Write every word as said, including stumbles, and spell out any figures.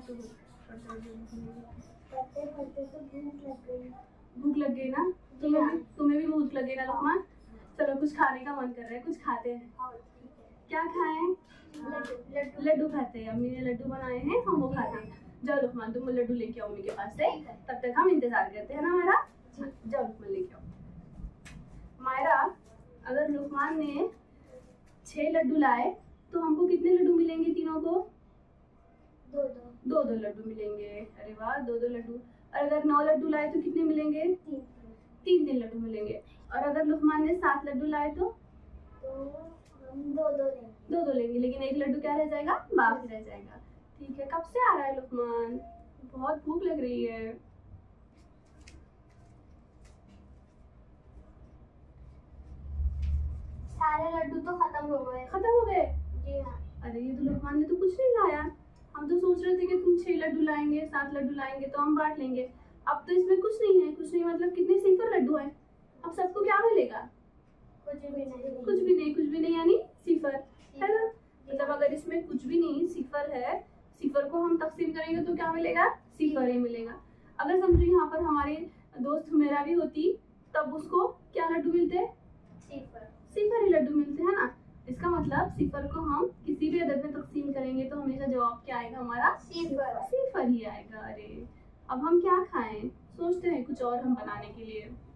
तो पढ़ते पढ़ते तो भूख लग गई। भूख लग गई ना? तुम्हें भी तुम्हें भी भूख लगे ना लुकमान? चलो कुछ खाने का मन कर रहा है, कुछ खाते हैं। क्या खाएं? लड्डू। लड्डू खाते हैं। अम्मी ने लड्डू बनाए हैं, हम वो खाते हैं। जाओ लुकमान, तुम लड्डू लेके आओ मम्मी के पास से, तब तक हम इंतजार करते हैं ना हमारा। जाओ लुकमान लेके आओ। मायरा, अगर लुकमान ने छह लड्डू लाए तो हमको कितने लड्डू मिलेंगे तीनों को? दो दो दो दो लड्डू मिलेंगे। अरे वाह, दो दो लड्डू। और अगर नौ लड्डू लाए तो कितने मिलेंगे? तीन तीन तीन लड्डू मिलेंगे। और अगर लुकमान ने सात लड्डू लाए तो तो हम दो दो लेंगे। दो दो लेंगे, लेकिन एक लड्डू क्या रह जाएगा? बाकी रह जाएगा। ठीक है, कब से आ रहा है लुकमान? बहुत भूख लग रही है। सारे लड्डू तो खत्म हो गए। खत्म हो गए? जी हाँ। अरे ये तो लुकमान ने तो कुछ नहीं लाया। हम तो सोच रहे थे कि तुम छह लड्डू लाएंगे, सात लड्डू लाएंगे तो हम बांट लेंगे। अब तो इसमें कुछ नहीं है। कुछ नहीं मतलब कितने सिफर लड्डू हैं? अब सबको क्या मिलेगा? कुछ भी नहीं। कुछ भी नहीं। कुछ भी नहीं यानी सिफर, है ना? मतलब अगर इसमें कुछ भी नहीं, सिफर है, सिफर को हम तकसीम करेंगे तो क्या मिलेगा? सिफर ही मिलेगा। अगर समझो यहाँ पर हमारे दोस्त हुमेरा भी होती तब उसको क्या लड्डू मिलते? सिफर। सिफर ही लड्डू मिलते हैं ना। इसका मतलब सिफर को हम किसी भी अदद में तकसीम करेंगे तो हमेशा जवाब क्या आएगा हमारा? सिफर। सिफर ही आएगा। अरे अब हम क्या खाएं? सोचते हैं कुछ और हम बनाने के लिए।